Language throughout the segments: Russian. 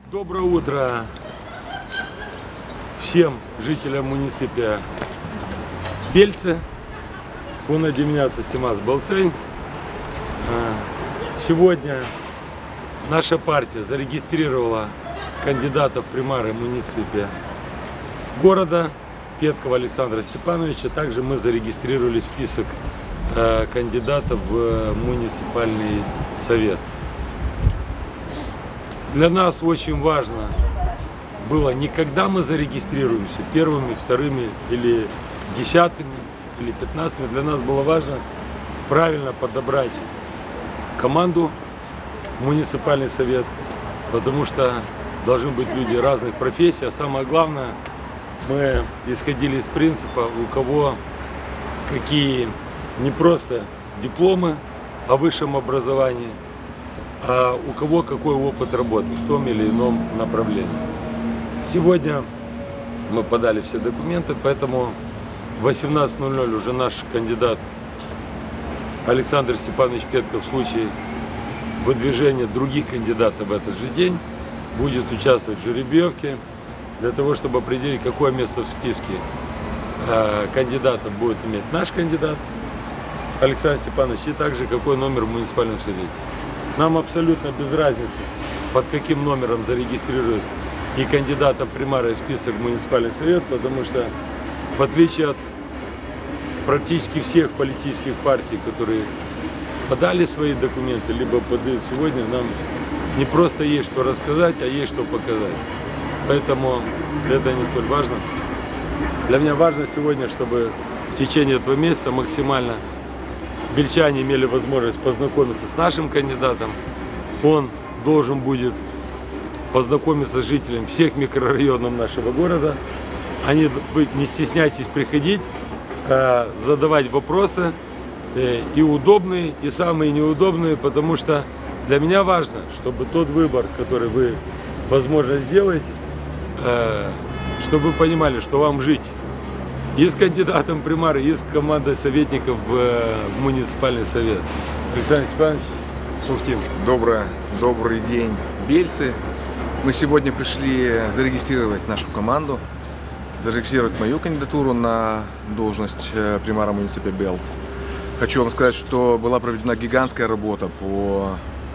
Доброе утро всем жителям муниципия Бельцы. Пуна Демняца Стимас Балцей. Сегодня наша партия зарегистрировала кандидата в примары муниципия города Петкова Александра Степановича. Также мы зарегистрировали список кандидатов в муниципальный совет. Для нас очень важно было не когда мы зарегистрируемся, первыми, вторыми или десятыми, или 15-ми. Для нас было важно правильно подобрать команду в муниципальный совет, потому что должны быть люди разных профессий. А самое главное, мы исходили из принципа, у кого какие не просто дипломы о высшем образовании, а у кого какой опыт работы в том или ином направлении. Сегодня мы подали все документы, поэтому в 18:00 уже наш кандидат Александр Степанович Петков в случае выдвижения других кандидатов в этот же день будет участвовать в жеребьевке для того, чтобы определить, какое место в списке кандидатов будет иметь наш кандидат Александр Степанович и также какой номер в муниципальном совете. Нам абсолютно без разницы, под каким номером зарегистрируют и кандидатом примара и список в муниципальный совет, потому что в отличие от практически всех политических партий, которые подали свои документы, либо подают сегодня, нам не просто есть что рассказать, а есть что показать. Поэтому это не столь важно. Для меня важно сегодня, чтобы в течение этого месяца максимально бельчане имели возможность познакомиться с нашим кандидатом. Он должен будет познакомиться с жителями всех микрорайонов нашего города. Вы не стесняйтесь приходить, задавать вопросы, и удобные, и самые неудобные, потому что для меня важно, чтобы тот выбор, который вы, возможно, сделаете, чтобы вы понимали, что вам жить и с кандидатом примара, и с командой советников в муниципальный совет. Александр Степанович, Муфтин. Добрый день, Бельцы. Мы сегодня пришли зарегистрировать нашу команду, зарегистрировать мою кандидатуру на должность примара муниципия Бельцы. Хочу вам сказать, что была проведена гигантская работа по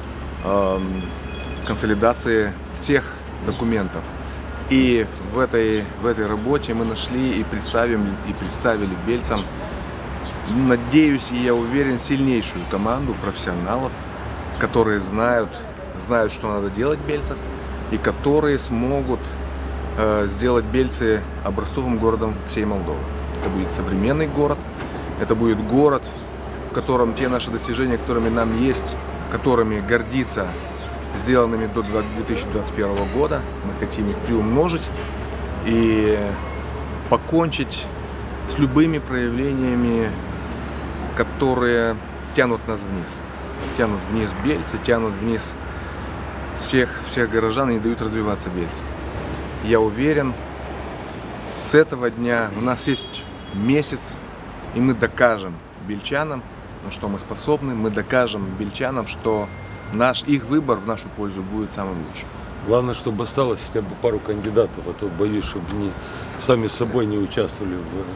консолидации всех документов. И в этой работе мы нашли и представили бельцам, надеюсь и я уверен, сильнейшую команду профессионалов, которые знают, что надо делать в Бельцах, и которые смогут сделать Бельцы образцовым городом всей Молдовы. Это будет современный город, это будет город, в котором те наши достижения, которыми нам есть, которыми гордиться, сделанными до 2021 года, мы хотим их приумножить и покончить с любыми проявлениями, которые тянут нас вниз. Тянут вниз Бельцы, тянут вниз всех горожан и не дают развиваться Бельцам. Я уверен, с этого дня у нас есть месяц, и мы докажем бельчанам, на что мы способны, мы докажем бельчанам, что их выбор в нашу пользу будет самым лучшим. Главное, чтобы осталось хотя бы пару кандидатов, а то боюсь, чтобы они сами собой не участвовали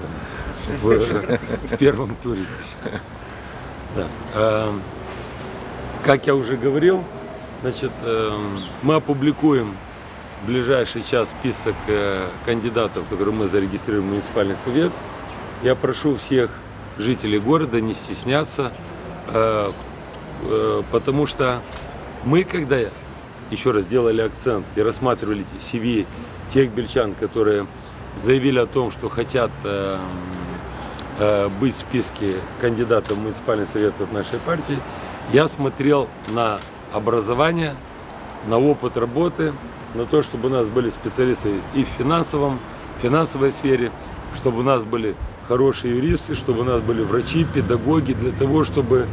в первом туре. Да. Как я уже говорил, значит, мы опубликуем в ближайший час список кандидатов, которые мы зарегистрируем в муниципальный совет. Я прошу всех жителей города не стесняться, потому что мы, когда еще раз делали акцент и рассматривали CV тех бельчан, которые заявили о том, что хотят быть в списке кандидатов в муниципальный совет от нашей партии, я смотрел на образование, на опыт работы, на то, чтобы у нас были специалисты и в финансовой сфере, чтобы у нас были хорошие юристы, чтобы у нас были врачи, педагоги, для того, чтобы,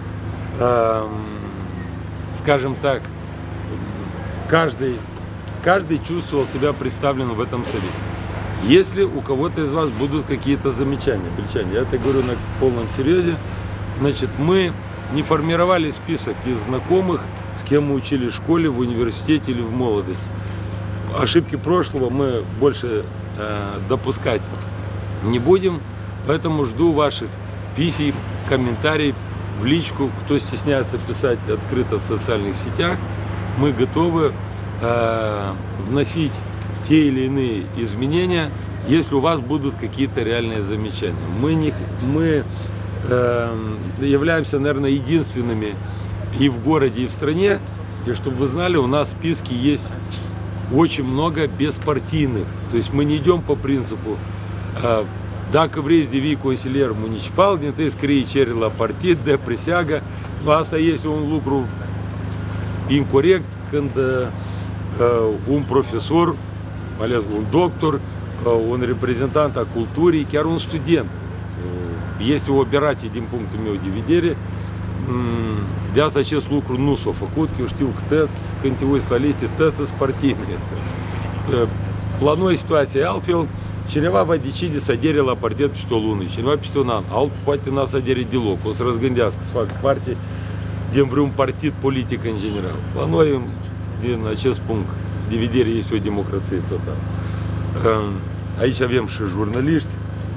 скажем так, каждый чувствовал себя представленным в этом совете. Если у кого-то из вас будут какие-то замечания, бельчане, я это говорю на полном серьезе, значит, мы не формировали список из знакомых, с кем мы учились в школе, в университете или в молодости. ошибки прошлого мы больше допускать не будем, поэтому жду ваших писем, комментариев в личку, кто стесняется писать открыто в социальных сетях. Мы готовы вносить те или иные изменения, если у вас будут какие-то реальные замечания. Мы являемся, наверное, единственными и в городе, и в стране, и чтобы вы знали, у нас в списке есть очень много беспартийных. То есть мы не идем по принципу dacă vreți devii consilier municipal, din tăi scrie cereri la partid de priseagă. Asta este un lucru incorrect când un profesor, ales un doctor, un reprezentant a culturii, chiar un student. Este o operație din punctul meu de vedere. De asta acest lucru nu s-a făcut, că eu știu că toți, când te uiți la liste, toți sunt partidni. La noi situația e altfel. Cineva va decide să adere la partid peste o lună, cineva peste un an, altul poate n-a să adere deloc, o să răzgândească, să facă parte din vreun partid politic în general. La noi, din acest punct de vedere, este o democrație totală. Aici avem și jurnaliști,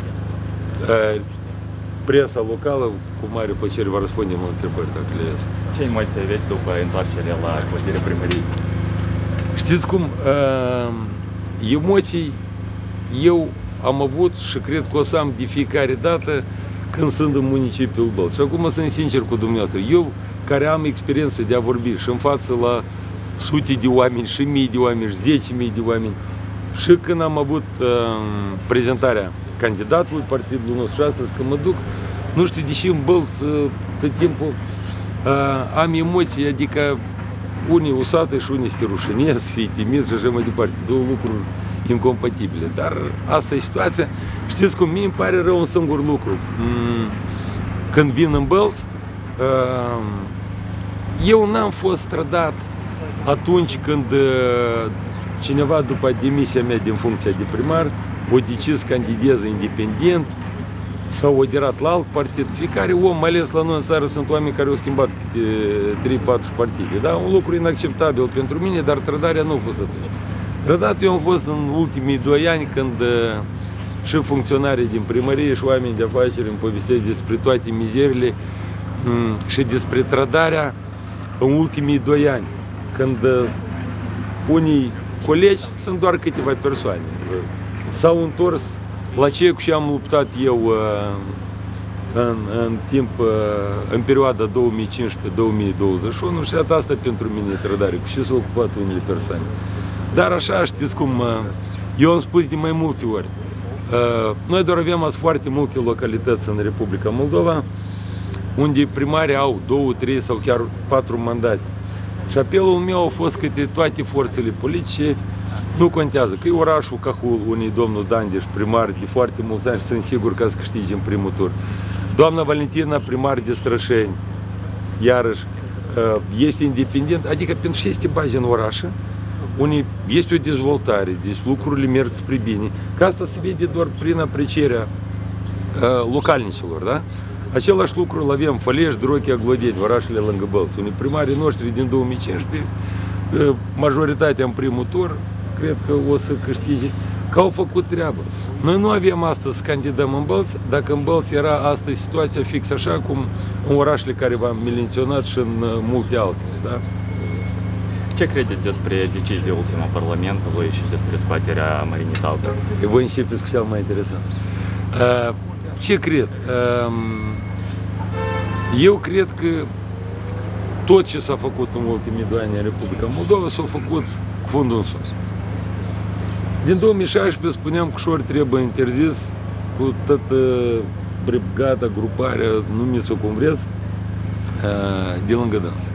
presa locală, cu mare plăcere vă răspundem la întrebări dacă le ies. Ce emoții aveți după întoarcerea la clădirea primăriei? Știți cum? Emoții eu am avut și cred că o să am de fiecare dată când sunt în municipiul Bălți. Și acum sunt sincer cu dumneavoastră. Eu, care am experiență de a vorbi și în față la sute de oameni, și mii de oameni, și 10.000 de oameni, și când am avut prezentarea candidatului partidului nostru și astăzi când mă duc, nu știu, deși în Bălți tot timpul am emoții, adică unii usate și unii se rușinesc, fii timizi și așa mai departe. Două lucruri incompatibile. Dar asta e situația. Știți cum? Mie îmi pare rău un singur lucru. Când vin în Bălți, eu n-am fost trădat atunci când cineva, după demisia mea din funcția de primar, o decis să candideze independent sau o derat la alt partid. Fiecare om, mai ales la noi în țară, sunt oameni care au schimbat câte 3-4 partide. Da? Un lucru inacceptabil pentru mine, dar trădarea nu a fost atunci. Trădat eu am fost în ultimii 2 ani când și funcționarii din primărie și oameni de afaceri îmi povestesc despre toate mizerile și despre trădarea în ultimii 2 ani. Când unii colegi, sunt doar câteva persoane, s-au întors la ce cu ce am luptat eu în perioada 2015-2021 și asta pentru mine e trădare, cu ce s-au ocupat unele persoane. Dar așa, știți cum, eu am spus de mai multe ori, noi doar avem azi foarte multe localități în Republica Moldova, unde primarii au 2, 3 sau chiar 4 mandate. Și apelul meu a fost că de toate forțele politice, nu contează, că e orașul Cahul, unde domnul Dandeș, primar de foarte mulți ani, sunt sigur că să câștige în primul tur. Doamna Valentina, primar de Strășeni, iarăși, este independent, adică pentru ce este bagi în orașă, unde este o dezvoltare, deci lucrurile merg spre bine. Că asta se vede doar prin aprecierea localnicilor, da? Același lucru îl avem Fălești, Drochia, Glodeni, orașele lângă Bălți, unde primarii noștri din 2015, majoritatea în primul tur, cred că o să câștige, că au făcut treabă. Noi nu avem astăzi să candidăm în Bălți, dacă în Bălți era astăzi situația fix așa cum în orașele care v-am menționat și în multe altele, da? Ce credeți despre decizia ultima Parlamentului și despre scoaterea Marinei Talcă? Voi începeți cu cel mai interesant. Ce cred? Eu cred că tot ce s-a făcut în ultimii 2 ani în Republica Moldova s-a făcut cu fundul în sus. Din 2016 spuneam că ușor trebuie interzis cu toată brigada, gruparea, numiți-o cum vreți, de lângă dans.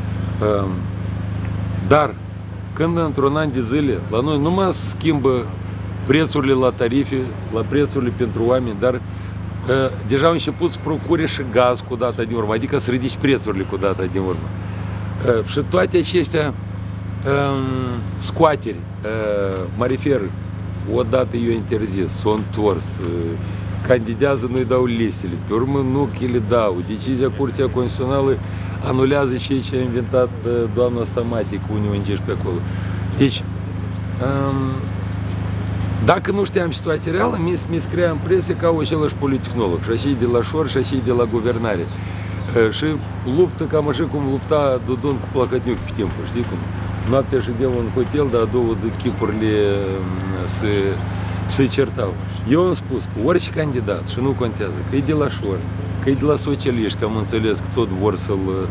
Dar când într-un an de zile la noi nu mai schimbă prețurile la tarife, la prețurile pentru oameni, dar deja au început să procure și gaz cu data din urmă, adică să ridici prețurile cu data din urmă. Și toate acestea scoateri, mă refer, odată eu interzis, s-o întors, candidează, nu-i dau listele, pe urmă nu că le dau. Decizia Curții Constituțională anulează ceea ce a inventat doamna Stamatic, unii îngeși pe acolo. Deci, dacă nu știam situația reală, mi scria în presă ca același politehnolog, și așa e de la șor, și așa e de la guvernare. Și luptă cam așa cum lupta Dodon cu Placătniuc pe timpul, știi cum? Noaptea ședeau în hotel, dar două de chipurile se certau. Eu am spus că orice candidat, și nu contează, că e de la șor, că e de la socialiști, că am înțeles că tot vor să-l...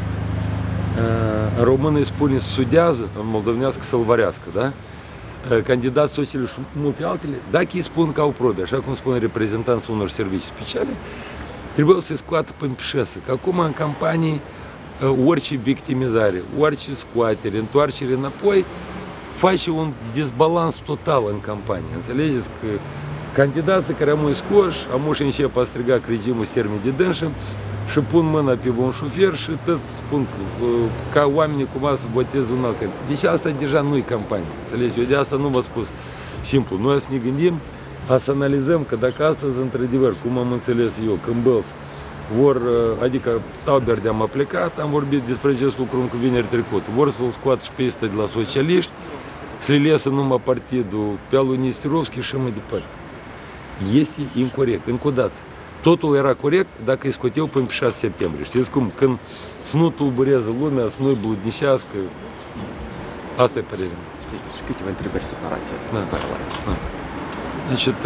În română îi spune sudează, în moldovenească să-l varească, da? Candidați socialiști și multe altele, dacă îi spun că au probe, așa cum spun reprezentanții unor servicii speciale, trebuie să-i scoată pe pișesă, că acum în campanii orice victimizare, orice scoatere, întoarcere înapoi, face un disbalans total în campanie. Înțelegeți că candidații care am scoși, am și încep a striga că regimul se termine de dânsă și pun mâna pe un șofer și toți spun ca oamenii cumva să voteze un alt candidat. Deci asta deja nu e campanie. Înțelegeți? Eu de asta nu vă spus simplu. Noi să ne gândim, să analizăm că dacă astăzi, într-adevăr, cum am înțeles eu, când bălți adică Tauber de-am aplicat, am vorbit despre acest lucru încă vineri trecut. Vor să-l scoată și pe ăsta de la socialiști, să-i lesă numai partidul pe alu Nesterovski și mai departe. Este incorect. Încă o dată. Totul era corect dacă îi scoteau până pe 6 septembrie. Știți cum? Când să nu tulburează lumea, să nu-i bludnisească. Asta e părerea mea. Și câteva întrebări separate. Да. Значит,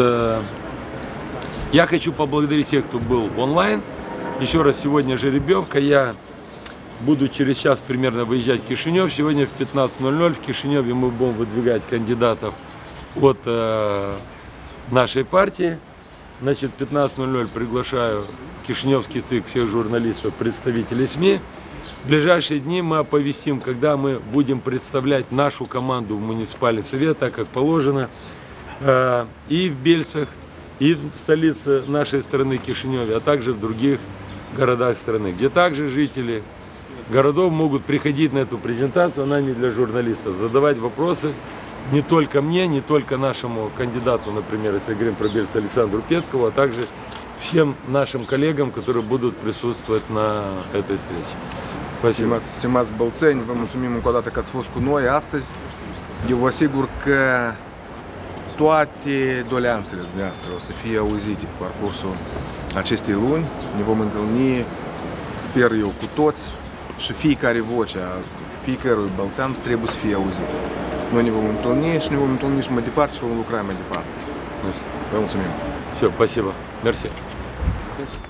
я хочу поблагодарить всех, кто был онлайн. Еще раз, сегодня жеребьевка. Я буду через час примерно выезжать в Кишинев. Сегодня в 15:00 в Кишиневе мы будем выдвигать кандидатов от нашей партии. Значит, в 15:00 приглашаю в Кишиневский ЦИК всех журналистов, представителей СМИ. В ближайшие дни мы оповестим, когда мы будем представлять нашу команду в муниципальный совет, так как положено, и в Бельцах, и в столице нашей страны Кишиневе, а также в других городах страны, где также жители городов могут приходить на эту презентацию, она не для журналистов, задавать вопросы не только мне, не только нашему кандидату, например, если говорим про Бельца, Александру Петкову, а также всем нашим коллегам, которые будут prисутствовать на этой встрече. Spasibo. Stimați bălțeni, vă mulțumim încă o dată că ați fost cu noi astăzi. Eu vă asigur că toate doleanțele dumneavoastră o să fie auzite pe parcursul acestei luni. Ne vom întâlni, sper eu, cu toți și fiecare voce a fiecărui bălțean trebuie să fie auzită. Noi ne vom întâlni și ne vom întâlni și mai departe și vom lucra mai departe. Vă mulțumim. Все, спасибо. Merci.